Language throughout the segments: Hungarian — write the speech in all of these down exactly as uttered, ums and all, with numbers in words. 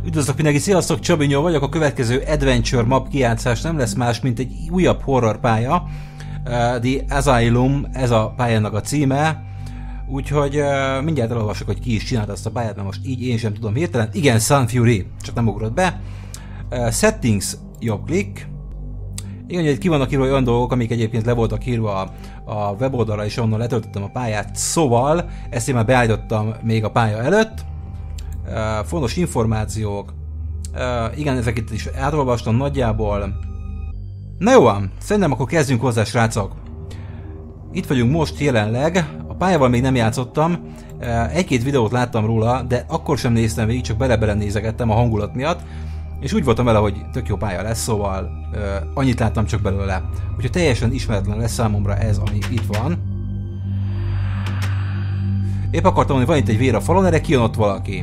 Üdvözlök mindenki, sziasztok, Csabinyó vagyok, a következő Adventure map kijátszás nem lesz más, mint egy újabb horror pálya. Uh, The Asylum, ez a pályának a címe. Úgyhogy uh, mindjárt elolvasok, hogy ki is csinálta azt a pályát, mert most így én sem tudom hirtelen. Igen, Sun Fury, csak nem ugrott be. Uh, settings, jobb klik. Igen, hogy ki vannak írva olyan dolgok, amik egyébként le voltak írva a, a weboldalra, és onnan letöltöttem a pályát. Szóval, ezt én már beállítottam még a pálya előtt. Uh, fontos információk. Uh, igen, ezeket is átolvastam nagyjából. Na jó van, szerintem akkor kezdjünk hozzá, srácok. Itt vagyunk most jelenleg, a pályával még nem játszottam, uh, egy-két videót láttam róla, de akkor sem néztem végig, csak bele-bele nézegettem a hangulat miatt, és úgy voltam vele, hogy tök jó pálya lesz, szóval uh, annyit láttam csak belőle. Úgyhogy teljesen ismeretlen lesz számomra ez, ami itt van. Épp akartam mondani, van itt egy vér a falon, erre kijön ott valaki.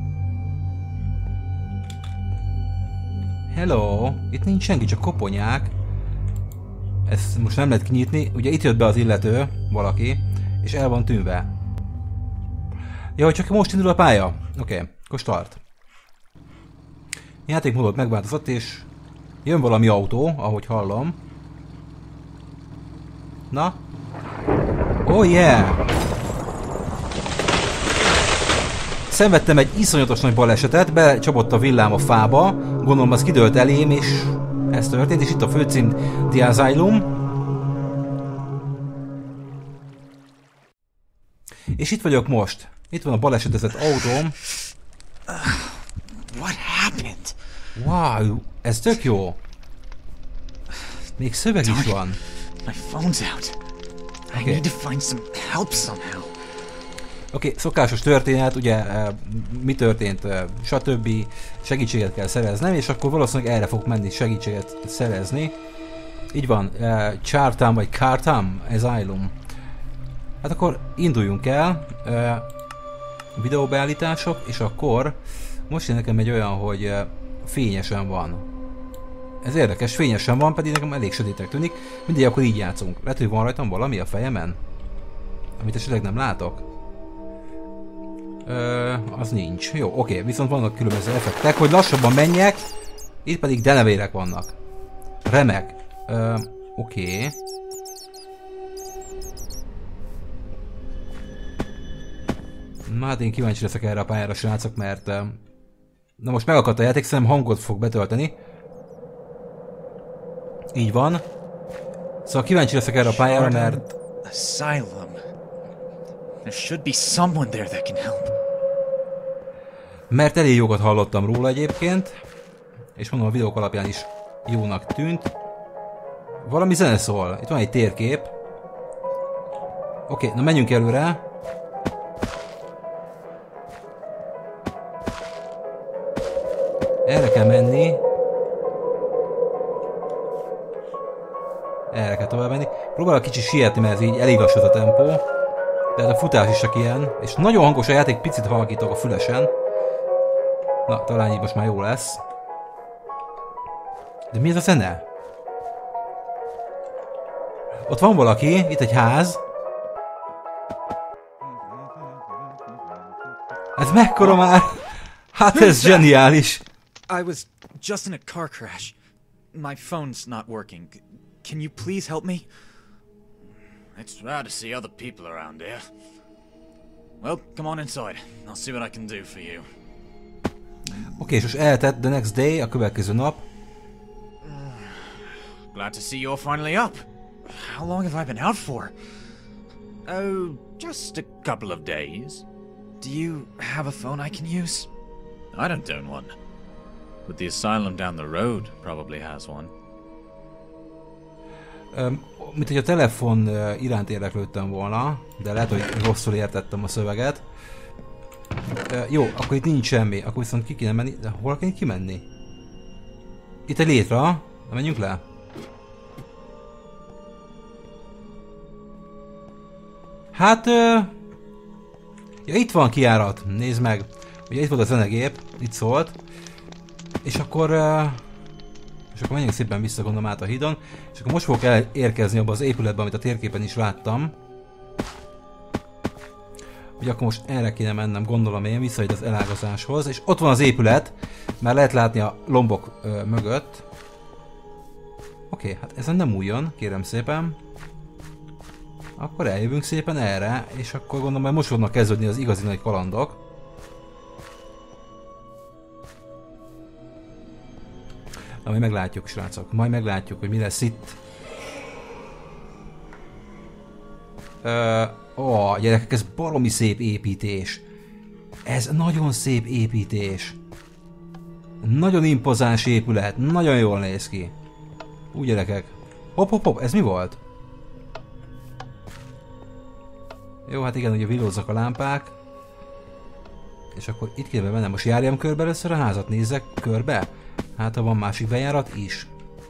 Hello, itt nincs senki, csak koponyák. Ezt most nem lehet kinyitni, ugye itt jött be az illető, valaki, és el van tűnve. Ja, hogy csak most indul a pálya? Oké, okay, akkor start. Játékmódot megváltozott, és jön valami autó, ahogy hallom. Na? Oh yeah! Szenvedtem egy iszonyatos nagy balesetet, becsapott a villám a fába, gondolom az kidőlt elém, és ez történt, és itt a főcím The Asylum. És itt vagyok most. Itt van a balesetezett autóm. What happened? Wow, ez tök jó. Még szöveg is van. My phone's out. I Okay. need to find some help somehow. Oké, okay, szokásos történet, ugye mi történt, stb. Segítséget kell szereznem, és akkor valószínűleg erre fog menni segítséget szerezni. Így van, Chartam vagy Cartam Asylum. Hát akkor induljunk el, videóbeállítások, és akkor most jön nekem egy olyan, hogy fényesen van. Ez érdekes, fényesen van, pedig nekem elég sötétek tűnik. Mindegy, akkor így játszunk. Lehet, hogy van rajtam valami a fejemen? Amit esetleg nem látok? Ö, az nincs. Jó, oké, viszont vannak különböző effektek, hogy lassabban menjek, itt pedig denevérek vannak. Remek. Ö, oké. Na hát én kíváncsi leszek erre a pályára, srácok, mert... Na most megakadt a játék, szerintem hangot fog betölteni. Így van. Szóval kíváncsi leszek erre a pályára, mert... Asylum. There should be someone there that can help. Mert elég jókat hallottam róla egyébként, és mondom, a videók alapján is jónak tűnt. Valami zene szól, itt van egy térkép. Oké, na menjünk előre. Erre kell menni. Erre kell tovább menni. Próbálok kicsit sietni, mert ez így elég lassú a tempó. De a futás is csak ilyen, és nagyon hangos a játék, picit halkítok a fülesen. Na, talán így most már jó lesz. De mi ez a zene? Ott van valaki, itt egy ház. Ez mekkora már? Hát ez zseniális. I was just in a car crash. My phone's not working. Can you please help me? It's rare to see other people around here. Well, come on inside. I'll see what I can do for you. Oké, és most eltett the next day, a következő nap. Glad to see you're finally up. How long have I been out for? Oh, just a couple of days. Do you have a phone I can use? I don't own one. But the asylum down the road probably has one. Um, mint hogy a telefon uh, iránt érdeklődtem volna, de lehet, hogy rosszul értettem a szöveget. Uh, jó, akkor itt nincs semmi, akkor viszont ki kéne menni, de hol kell kimenni? Itt egy létre, na menjünk le. Hát... Uh, ja, itt van kijárat, nézd meg. Ugye itt volt a zenegép, itt szólt. És akkor... Uh, és akkor menjünk szépen vissza, gondolom, át a hídon. És akkor most fogok elérkezni abba az épületbe, amit a térképen is láttam. Ugye akkor most erre kéne mennem, gondolom én, vissza az elágazáshoz. És ott van az épület. Már lehet látni a lombok ö, mögött. Oké, okay, hát ezen nem újjon, kérem szépen. Akkor eljövünk szépen erre, és akkor gondolom, hogy most fognak kezdődni az igazi nagy kalandok. Na, majd meglátjuk, srácok. Majd meglátjuk, hogy mi lesz itt. Ö, ó, gyerekek, ez baromi szép építés. Ez nagyon szép építés. Nagyon impozáns épület, nagyon jól néz ki. Úgy, gyerekek. Hopp, hopp, hopp, ez mi volt? Jó, hát igen, ugye villózzak a lámpák. És akkor itt kéne mennem. Most járjam körbe először a házat, nézzek körbe. Hát, ha van másik bejárat is.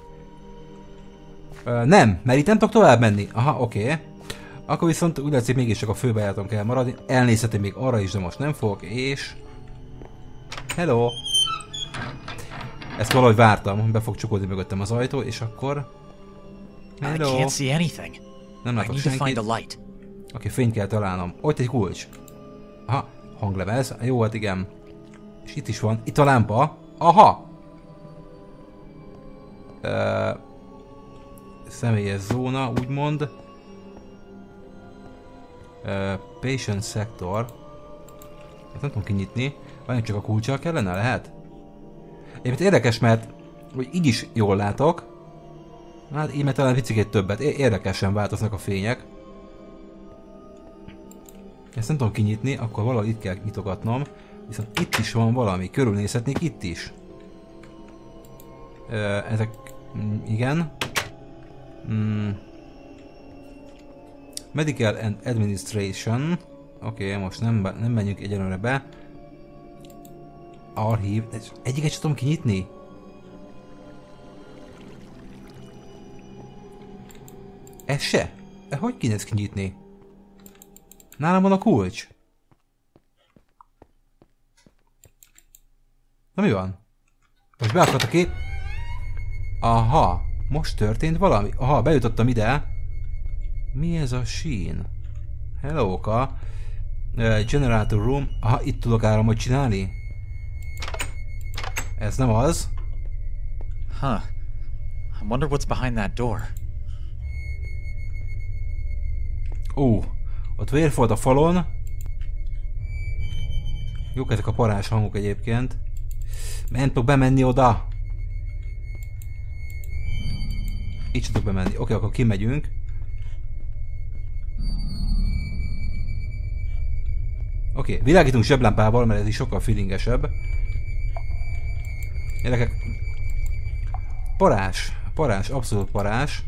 Ö, nem, mert itt nem tudok tovább menni. Aha, oké. Okay. Akkor viszont úgy látszik, mégiscsak a főbejáraton kell maradni. Elnézhetem még arra is, de most nem fogok, és... Hello! Ezt valahogy vártam, be fog csukódni mögöttem az ajtó, és akkor... Hello! I can't see anything. Nem I látok need to find senkit. a light. Oké, okay, fényt kell találnom. Ott egy kulcs. Aha, hanglemez. Jó, hát igen. És itt is van. Itt a lámpa. Aha! Ö... Személyes zóna, úgymond. Ö... Patient sector. Ezt nem tudom kinyitni. Várjunk, csak a kulccsal kellene? Lehet? Egyébként érdekes, mert hogy így is jól látok. Hát így meg talán picikét többet. Érdekesen változnak a fények. Ezt nem tudom kinyitni, akkor valahogy itt kell nyitogatnom. Viszont itt is van valami, körülnézhetnék itt is. Ö, ezek... igen. Mm. Medical and Administration. Oké, okay, most nem, nem menjünk egyenlőre be. Archív. Egyiket sem tudom kinyitni. Ez se? De hogy kéne ezt kinyitni? Nálam van a kulcs. Na mi van? Most beakadt a kép. Aha, most történt valami. Aha, bejutottam ide. Mi ez a sín? Hello-ka. Uh, generator room. Aha, itt tudok áramot csinálni. Ez nem az. Huh. I wonder what's behind that door. Ó, ott vérfolt a falon. Jók ezek a parás hangok egyébként. Nem tudok bemenni oda. Így tudok bemenni. Oké, akkor kimegyünk. Oké, világítunk zseblámpával, mert ez is sokkal feelingesebb. Gyerekek. Parás. Parás, abszolút parás.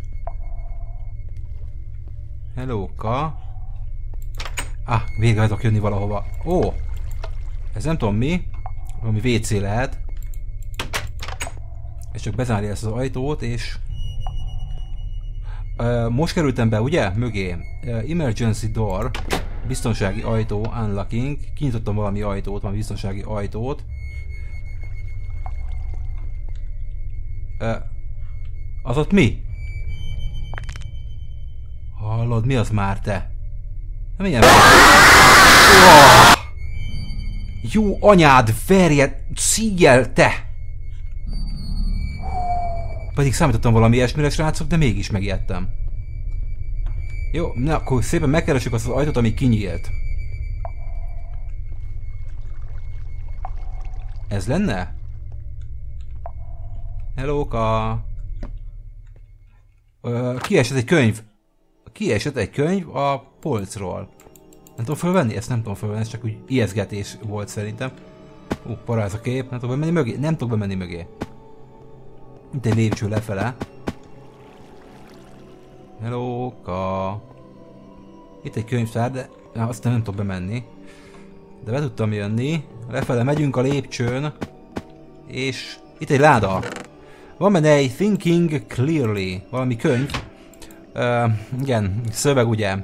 Hello-ka. Ah, végre tudok jönni valahova. Ó! Ez nem tudom mi. Valami vé cé lehet. És csak bezárja ezt az ajtót, és... Uh, most kerültem be, ugye? Mögé. Uh, emergency door. Biztonsági ajtó, unlocking. Kinyitottam valami ajtót, valami biztonsági ajtót. Uh, az ott mi? Hallod, mi az már te? Nem ilyen... Oh! Jó anyád, verjed, szíjjel, te! Pedig számítottam valami ilyesmire, srácok, de mégis megijedtem. Jó, na akkor szépen megkeressük azt az ajtót, ami kinyílt. Ez lenne? Hello-ka! Ö, kiesett egy könyv. Kiesett egy könyv a polcról. Nem tudom fölvenni? Ezt nem tudom fölvenni, ez csak úgy ijesztgetés volt szerintem. Ú, uh, paráz a kép, nem tudok bemenni mögé? Nem tudok bemenni mögé. Mint egy lépcső lefele. Hello-ka. Itt egy könyvtár, de na, azt nem tudok bemenni. De be tudtam jönni. Lefele megyünk a lépcsőn. És itt egy láda. Van benne egy Thinking Clearly. Valami könyv. Uh, igen, szöveg ugye.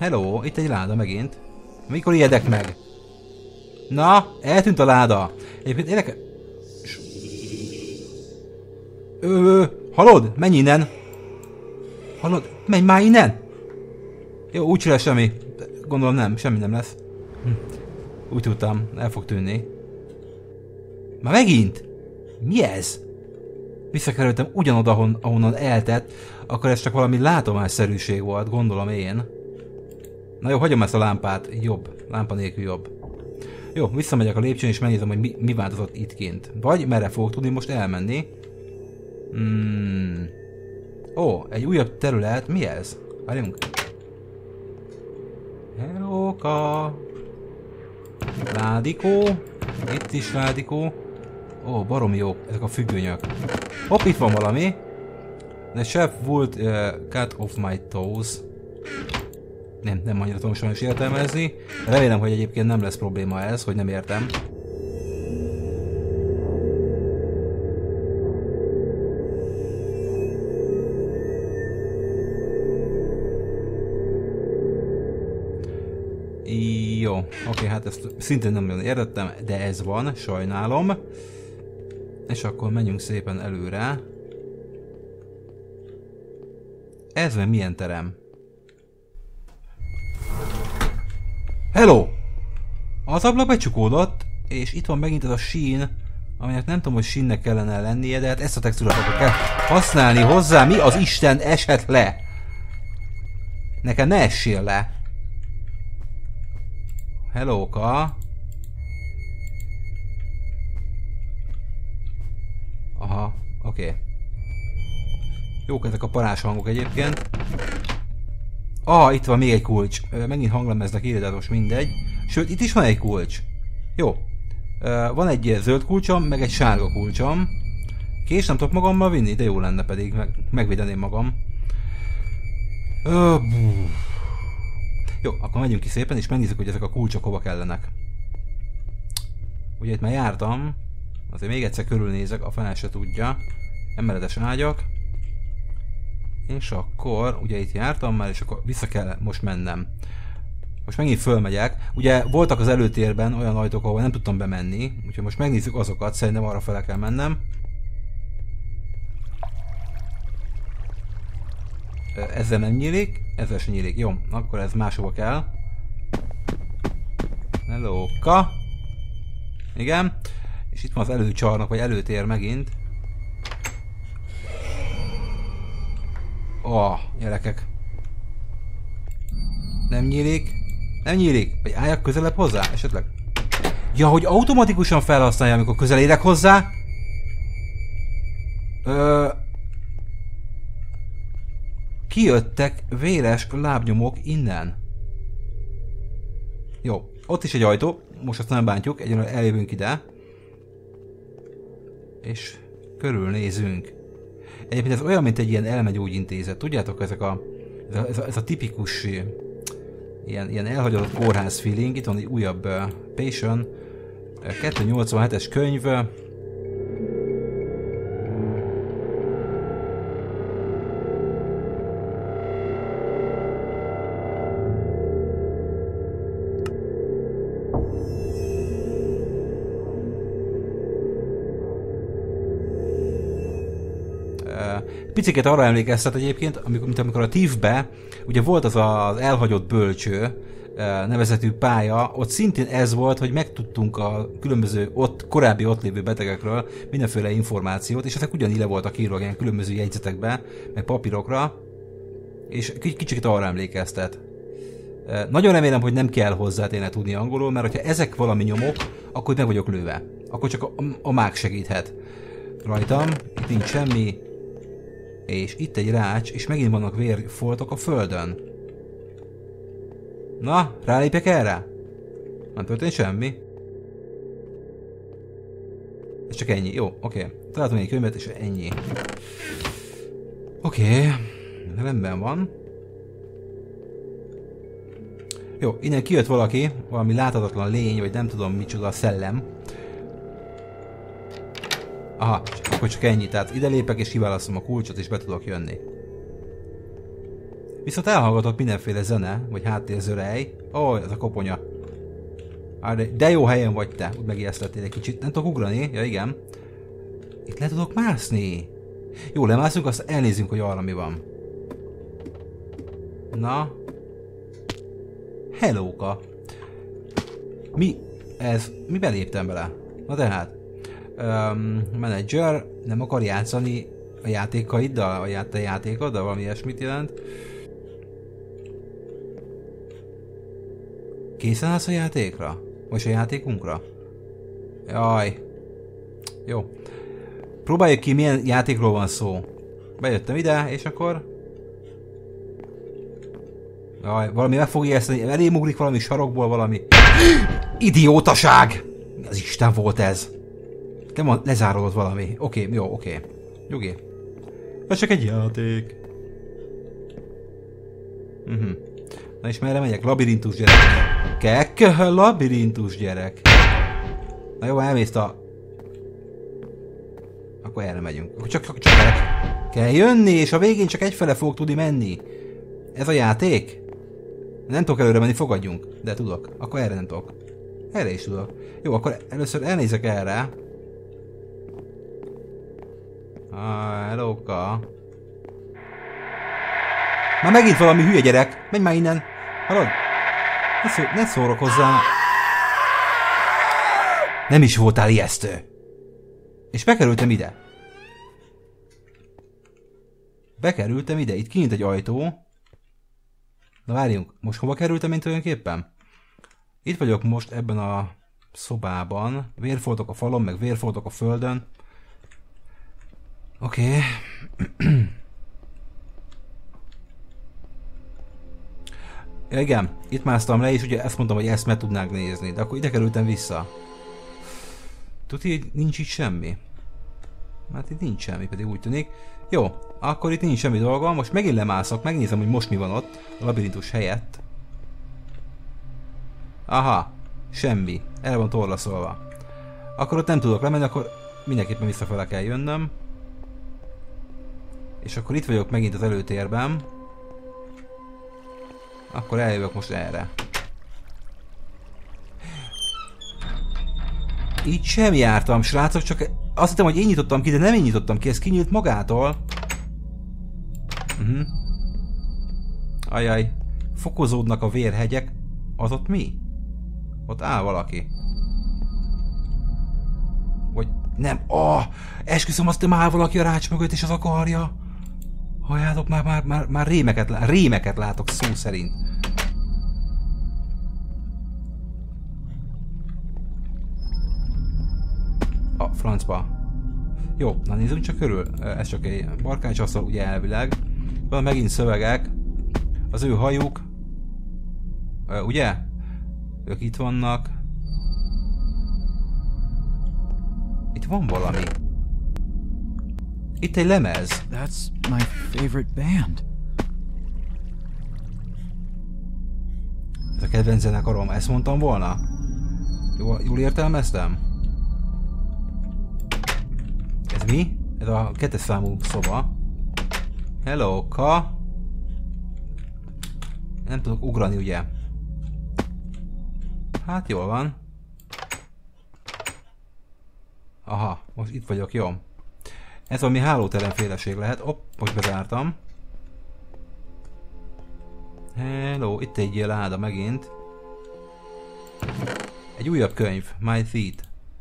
Hello, itt egy láda megint. Mikor ijedek meg? Na, eltűnt a láda. Egyébként érdekes... Ö, hallod? Menj innen! Hallod? Menj már innen! Jó, úgy lesz semmi. Gondolom nem, semmi nem lesz. Hm. Úgy tudtam, el fog tűnni. Már megint? Mi ez? Visszakerültem ugyanoda, ahonnan eltett, akkor ez csak valami látomásszerűség volt, gondolom én. Na jó, hagyom ezt a lámpát, jobb. Lámpa nélkül jobb. Jó, visszamegyek a lépcsőn és megnézem, hogy mi, mi változott itt kint. Vagy merre fogok tudni most elmenni. Hmm. Ó, egy újabb terület. Mi ez? Várjunk. Hellóka. Ládikó. Itt is ládikó. Ó, baromi jók ezek a függönyök. Hopp, itt van valami. The chef would uh, cut off my toes. Nem, nem annyira tudom sajnos értelmezni. Remélem, hogy egyébként nem lesz probléma ez, hogy nem értem. Jó, oké, hát ezt szintén nem nagyon értettem, de ez van, sajnálom. És akkor menjünk szépen előre. Ez van milyen terem? Hello! Az ablak becsukódott, és itt van megint ez a sín, aminek nem tudom, hogy sínnek kellene lennie, de hát ezt a textúrát kell használni hozzá. Mi az Isten esett le? Nekem ne essél le! Hellóka! Aha, oké. Okay. Jók ezek a parás hangok egyébként. Ah, itt van még egy kulcs. Megint hanglemeznek írja, de most mindegy. Sőt, itt is van egy kulcs. Jó. Van egy zöld kulcsom, meg egy sárga kulcsom. Kés nem tudok magammal vinni, de jó lenne pedig. Meg, megvédeném magam. Jó, akkor megyünk ki szépen, és megnézzük, hogy ezek a kulcsok hova kellenek. Ugye itt már jártam. Azért még egyszer körülnézek, a fene se tudja. Emeletes ágyak. És akkor, ugye itt jártam már, és akkor vissza kell most mennem. Most megint fölmegyek. Ugye voltak az előtérben olyan ajtók, ahol nem tudtam bemenni. Úgyhogy most megnézzük azokat, szerintem arra fele kell mennem. Ezzel nem nyílik, ezzel sem nyílik. Jó, akkor ez máshova kell. Hellóka. Igen. És itt van az előcsarnok, vagy előtér megint. Ó, oh, gyerekek. Nem nyílik. Nem nyílik. Vagy álljak közelebb hozzá, esetleg? Ja, hogy automatikusan felhasználja, amikor közel érek hozzá. Ö... Kijöttek véres lábnyomok innen. Jó, ott is egy ajtó. Most azt nem bántjuk, egyenlően eljövünk ide. És körülnézünk. Egyébként ez olyan, mint egy ilyen elmegyógyintézet. Tudjátok, ezek a, ez, a, ez, a, ez a tipikus ilyen, ilyen elhagyott kórház feeling. Itt van egy újabb uh, Patient. Uh, kettőszáznyolcvanhetes könyv. Piciket arra emlékeztet egyébként, amikor, mint amikor a Thiefbe, ugye volt az az elhagyott bölcső nevezetű pálya, ott szintén ez volt, hogy megtudtunk a különböző ott, korábbi ott lévő betegekről mindenféle információt, és ezek ugyanígy le voltak írva ilyen különböző jegyzetekbe, meg papírokra, és kicsit arra emlékeztet. Nagyon remélem, hogy nem kell hozzá tényleg tudni angolul, mert hogyha ezek valami nyomok, akkor meg vagyok lőve. Akkor csak a, a mág segíthet rajtam, itt nincs semmi. És itt egy rács, és megint vannak vérfoltok a földön. Na, rálépjek erre? Nem történt semmi. Ez csak ennyi. Jó, oké. Okay. Találtam egy könyvet, és ennyi. Oké. Okay. Rendben van. Jó, innen kijött valaki, valami láthatatlan lény, vagy nem tudom micsoda, szellem. Aha, akkor csak ennyi, tehát ide lépek és kiválasztom a kulcsot és be tudok jönni. Viszont elhallgatott mindenféle zene, vagy háttérzörej. Ó, oh, ez a koponya. De jó helyen vagy te, úgy megijesztettél egy kicsit. Nem tudok ugrani? Ja, igen. Itt le tudok mászni. Jó, lemászunk, azt elnézzünk, hogy arra mi van. Na. Hellóka. Mi? Ez? Mi beléptem bele? Na tehát. Um, manager nem akar játszani a játékaiddal, a ját a játékoddal, valami ilyesmit jelent. Készen állsz a játékra? Most a játékunkra? Jaj. Jó. Próbáljuk ki, milyen játékról van szó. Bejöttem ide, és akkor... Jaj, valami meg fog ijeszteni, elém ugrik valami sarokból, valami... Idiótaság! Az Isten volt ez. Nem van, lezárodott valami. Oké, okay, jó, oké. Okay. Nyugi. Ez csak egy játék. Uh -huh. Na és merre megyek? Labirintus gyerek. Kek, labirintus gyerek. Na jó, elmész a... Akkor erre megyünk. Akkor csak, csak, csak erre kell jönni, és a végén csak egyfele fog tudni menni. Ez a játék? Nem tudok előre menni, fogadjunk. De tudok. Akkor erre nem tudok. Erre is tudok. Jó, akkor először elnézek erre. Ah, hellóka. Már megint valami hülye gyerek. Menj már innen. Hallod? Ne, szó, ne szórok hozzá. Nem is voltál ijesztő. És bekerültem ide. Bekerültem ide. Itt kint egy ajtó. Na várjunk. Most hova kerültem én tulajdonképpen? Itt vagyok most ebben a szobában. Vérfoltok a falon, meg vérfoltok a földön. Oké. Okay. Ja, igen, itt másztam le, és ugye ezt mondtam, hogy ezt meg tudnánk nézni, de akkor ide kerültem vissza. Tudod, nincs itt semmi. Hát itt nincs semmi, pedig úgy tűnik. Jó, akkor itt nincs semmi dolgom, most megint lemászok, megnézem, hogy most mi van ott, a labirintus helyett. Aha, semmi, el van torlaszolva. Akkor ott nem tudok lemenni, akkor mindenképpen visszafele kell jönnöm. És akkor itt vagyok megint az előtérben. Akkor eljövök most erre. Így sem jártam, srácok, csak azt hittem, hogy én nyitottam ki, de nem én nyitottam ki, ez kinyílt magától. Uh -huh. Ajaj. Fokozódnak a vérhegyek. Az ott mi? Ott áll valaki. Vagy nem. Oh, esküszöm, azt nem áll valaki a rács mögött, és az akarja. Halljátok, már, már, már, már rémeket, lá rémeket látok szó szerint. A francba. Jó, na nézzünk csak körül. Ez csak egy barkácsasztal, ugye elvileg. Van megint szövegek. Az ő hajuk. Ugye? Ők itt vannak. Itt van valami. Itt egy lemez. That's my favorite band. Ez a kedvenc zenekarom, ezt mondtam volna? Jól, jól értelmeztem? Ez mi? Ez a kettes számú szoba. Hello, ka. Nem tudok ugrani, ugye? Hát jól van. Aha, most itt vagyok, jó. Ez valami hálóteremféleség lehet. Hopp, most bezártam. Hello, itt egy ilyen láda megint. Egy újabb könyv, My Feet.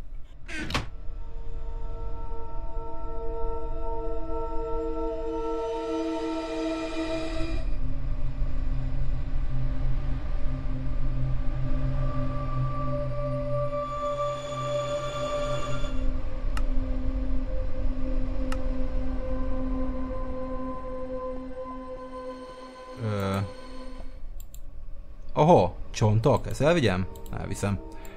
Oho, csontok, ezt elvigyem? Elviszem.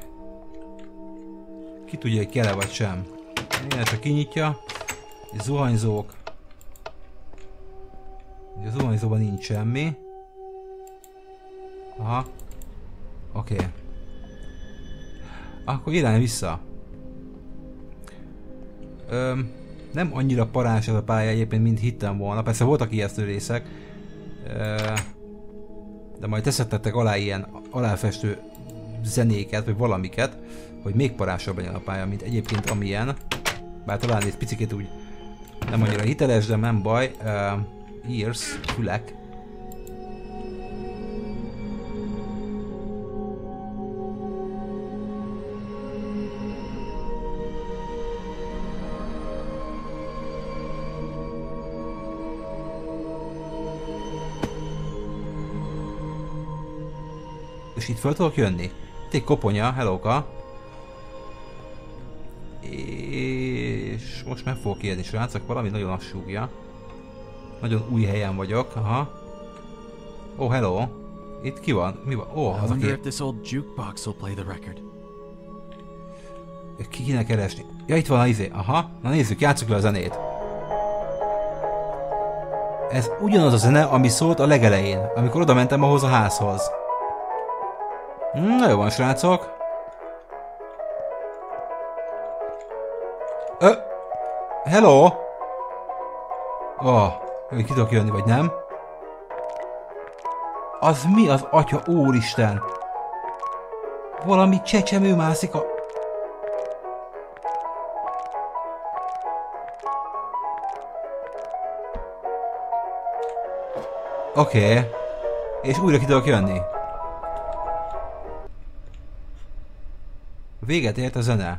Ki tudja, hogy kell-e vagy sem. Igen, csak kinyitja. És zuhanyzók. A zuhanyzóban nincs semmi. Aha. Oké. Okay. Akkor irány vissza. Öm, nem annyira parás ez a pálya egyébként, mint hittem volna. Persze voltak ijesztő részek. De majd teszettetek alá ilyen aláfestő zenéket, vagy valamiket, hogy még parásabb legyen a pálya, mint egyébként amilyen. Bár talán egy picikét úgy nem annyira hiteles, de nem baj. Uh, ears, fülek. És itt föl tudok jönni. Itt egy koponya, hellóka. És most meg fogok érni, srácok, valami nagyon lassúgja. Nagyon új helyen vagyok, aha. Oh, hello. Itt ki van? Mi van? Oh, az aki... Ki kéne keresni? Ja, itt van a izé. Aha. Na nézzük, játsszuk le a zenét. Ez ugyanaz a zene, ami szólt a legelején, amikor oda mentem ahhoz a házhoz. Na jó van, srácok. Ö, hello! Oh, hogy ki tudok jönni, vagy nem? Az mi az atya úristen? Valami csecsemő mászik a... Oké. Okay. És újra ki tudok jönni. Véget ért a zene.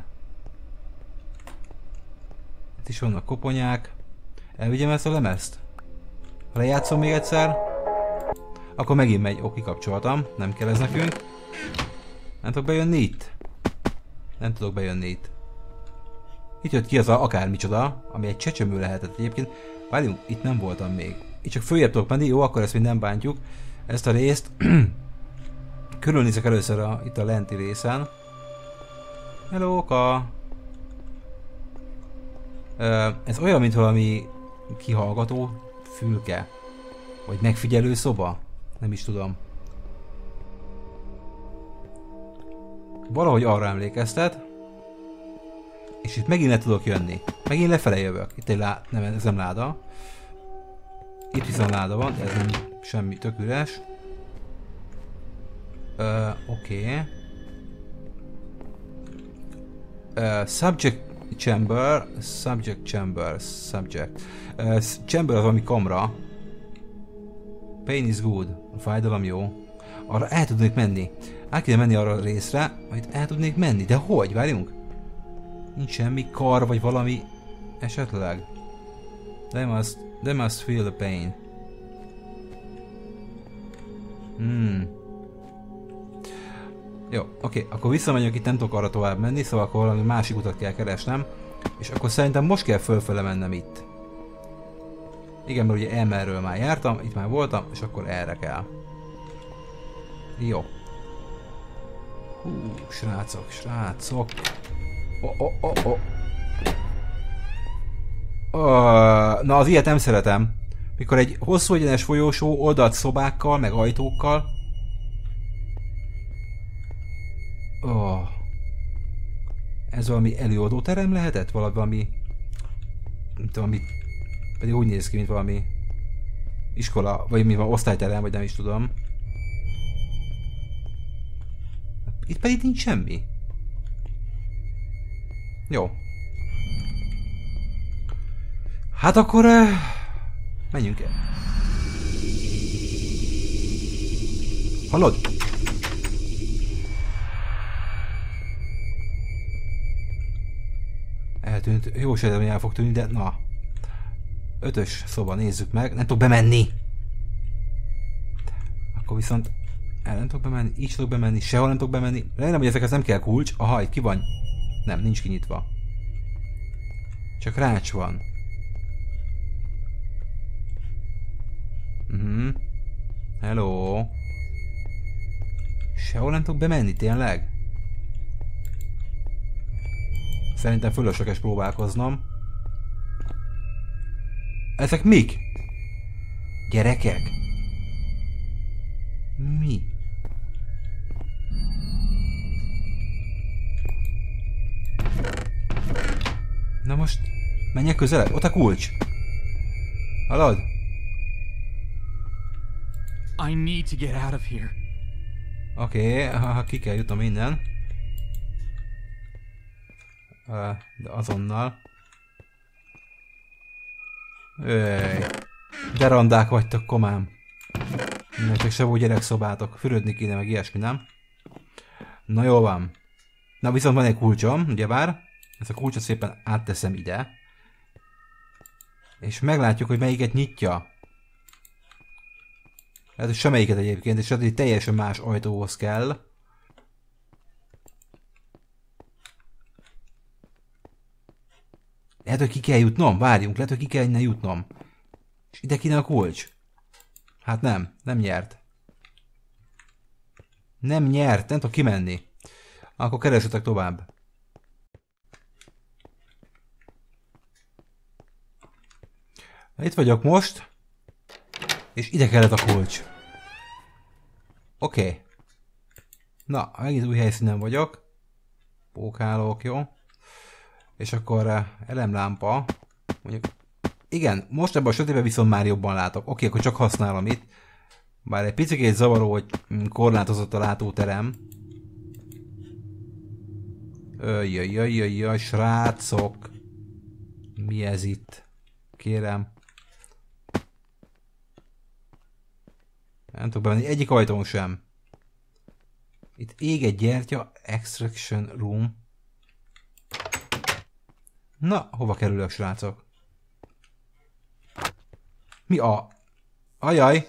Itt is vannak koponyák. Elvigyem ezt a lemezt? Ha lejátszom még egyszer, akkor megint megy. Ó, kikapcsoltam. Nem kell ez nekünk. Nem tudok bejönni itt? Nem tudok bejönni itt. Itt jött ki az a akármicsoda, ami egy csecsemő lehetett egyébként. Várjunk, itt nem voltam még. Itt csak följebb tudok menni. Jó, akkor ezt még nem bántjuk. Ezt a részt körülnézek először a, itt a lenti részen. Hellóka! Ez olyan, mint valami kihallgató fülke. Vagy megfigyelő szoba? Nem is tudom. Valahogy arra emlékeztet. És itt megint le tudok jönni. Megint lefele jövök. Itt egy lá... nem, ez nem láda. Itt viszont láda van, de ez nem semmi, tök üres. Uh, Oké. Okay. Uh, subject chamber, subject chamber, subject. Uh, chamber az valami kamra. Pain is good. A fájdalom jó. Arra el tudnék menni. El kéne menni arra a részre, majd el tudnék menni. De hogy? Várjunk. Nincs semmi kar vagy valami esetleg. They must, they must feel the pain. Hmm. Jó, oké, okay, akkor visszamegyek, itt nem tudok arra tovább menni, szóval akkor valami másik utat kell keresnem. És akkor szerintem most kell fölfele mennem itt. Igen, mert ugye elmerről már jártam, itt már voltam, és akkor erre kell. Jó. Hú, srácok, srácok. Oh, oh, oh, oh. Uh, na, az ilyet nem szeretem. Mikor egy hosszú egyenes folyósó oldalt szobákkal, meg ajtókkal. Oh. Ez valami előadóterem lehetett? Valami... Mint valami... Pedig úgy néz ki, mint valami... Iskola, vagy mi van, osztályterem, vagy nem is tudom. Itt pedig nincs semmi. Jó. Hát akkor... Uh, menjünk el. Hallod? Eltűnt. Jó sejtem, hogy el fog tűnni, de na. Ötös szoba, nézzük meg. Nem tudok bemenni. Akkor viszont... El nem tudok bemenni, így tudok bemenni, sehol nem tudok bemenni. Remélem, hogy ezekhez nem kell kulcs. Aha, itt ki van. Nem, nincs kinyitva. Csak rács van. Mhm. Hello. Sehol nem tudok bemenni, tényleg? Szerintem fölösleges próbálkoznom. Ezek mik? Gyerekek? Mi? Na most menjek közelebb? Ott a kulcs. Hallod? I need to get out of here. Oké, okay, ki kell jutnom innen. De azonnal. Öj. De randák vagytok, komám. Nektek se volt gyerekszobátok. Fürödni kéne, meg ilyesmi, nem? Na jól van. Na viszont van egy kulcsom, ugyebár. Ezt a kulcsot szépen átteszem ide. És meglátjuk, hogy melyiket nyitja. Lehet, hogy semmelyiket egyébként, és egy teljesen más ajtóhoz kell. Lehet, hogy ki kell jutnom? Várjunk, lehet, hogy ki kell innen jutnom. És ide kéne a kulcs. Hát nem, nem nyert. Nem nyert, nem tudok kimenni. Akkor keressetek tovább. Itt vagyok most. És ide kellett a kulcs. Oké. Okay. Na, megint új helyszínen vagyok. Pókálok, jó. És akkor elemlámpa. Mondjuk, igen, most ebben a sötétben viszont már jobban látok. Oké, okay, akkor csak használom itt. Bár egy picit zavaró, hogy korlátozott a látóterem. Öjjöjjöjjöjjöj, srácok. Mi ez itt? Kérem. Nem tudok bevenni egyik ajtón sem. Itt ég egy gyertya. Extraction room. Na, hova kerülök, srácok? Mi a... Ajaj!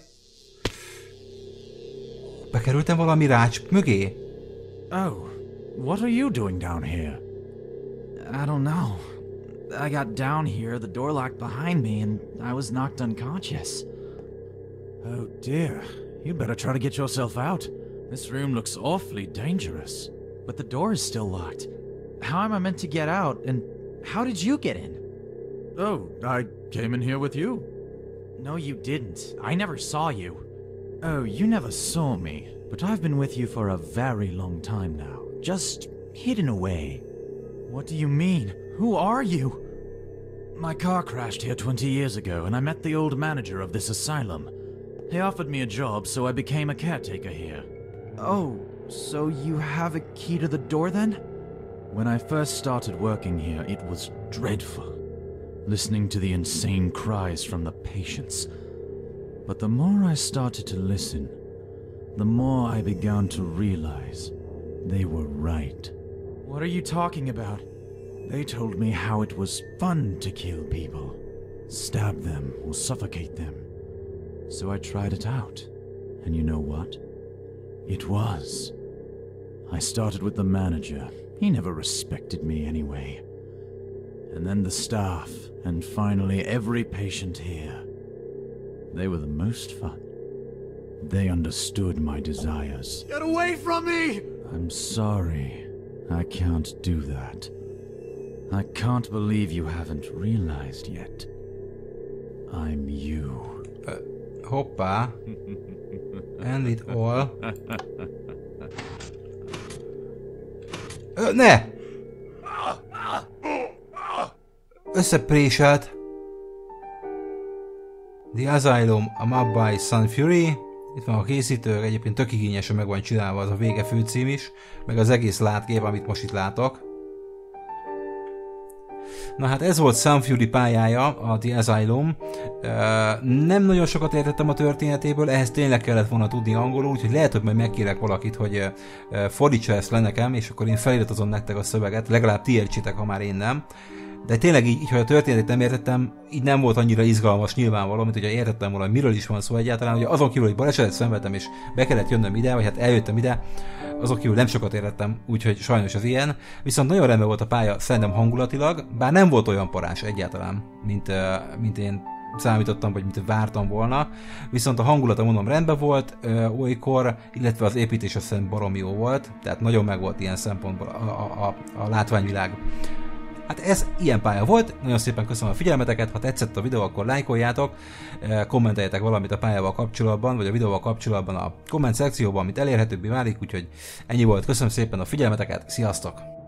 Bekerültem valami rács mögé? Oh, what are you doing down here? I don't know. I got down here, the door locked behind me, and I was knocked unconscious. Oh dear, you better try to get yourself out. This room looks awfully dangerous. But the door is still locked. How am I meant to get out, and how did you get in? Oh, I came in here with you. No, you didn't. I never saw you. Oh, you never saw me, but I've been with you for a very long time now. Just hidden away. What do you mean? Who are you? My car crashed here twenty years ago, and I met the old manager of this asylum. He offered me a job, so I became a caretaker here. Oh, so you have a key to the door then? When I first started working here, it was dreadful, listening to the insane cries from the patients. But the more I started to listen, the more I began to realize they were right. What are you talking about? They told me how it was fun to kill people, stab them or suffocate them. So I tried it out, and you know what? It was. I started with the manager. He never respected me anyway. And then the staff, and finally every patient here. They were the most fun. They understood my desires. Get away from me! I'm sorry. I can't do that. I can't believe you haven't realized yet. I'm you. Uh, hoppá. End it all. Ö, ne! Összepréselt. The Asylum, a map by Sun Fury. Itt van a készítő, egyébként tök igényesen meg van csinálva az a vége főcím is, meg az egész látkép, amit most itt látok. Na hát ez volt Sun Fury pályája, a The Asylum. Nem nagyon sokat értettem a történetéből, ehhez tényleg kellett volna tudni angolul, úgyhogy lehet, hogy majd megkérek valakit, hogy fordítsa ezt le nekem, és akkor én feliratozom nektek a szöveget, legalább ti értsétek, ha már én nem. De tényleg így, így, hogy a történetet nem értettem, így nem volt annyira izgalmas nyilvánvaló, mint hogyha értettem volna, hogy miről is van szó egyáltalán, hogy azon kívül, hogy balesetet szenvedtem, és be kellett jönnöm ide, vagy hát eljöttem ide, azon kívül nem sokat értettem, úgyhogy sajnos az ilyen. Viszont nagyon rendben volt a pálya szerintem hangulatilag, bár nem volt olyan parás egyáltalán, mint, mint én számítottam, vagy mint vártam volna. Viszont a hangulata, mondom, rendben volt olykor, illetve az építés azt szerintem baromi jó volt, tehát nagyon meg volt ilyen szempontból a, a, a, a látványvilág. Hát ez ilyen pálya volt, nagyon szépen köszönöm a figyelmeteket, ha tetszett a videó, akkor lájkoljátok, kommenteljetek valamit a pályával kapcsolatban, vagy a videóval kapcsolatban a komment szekcióban, amit elérhetőbbé válik, úgyhogy ennyi volt, köszönöm szépen a figyelmeteket, sziasztok!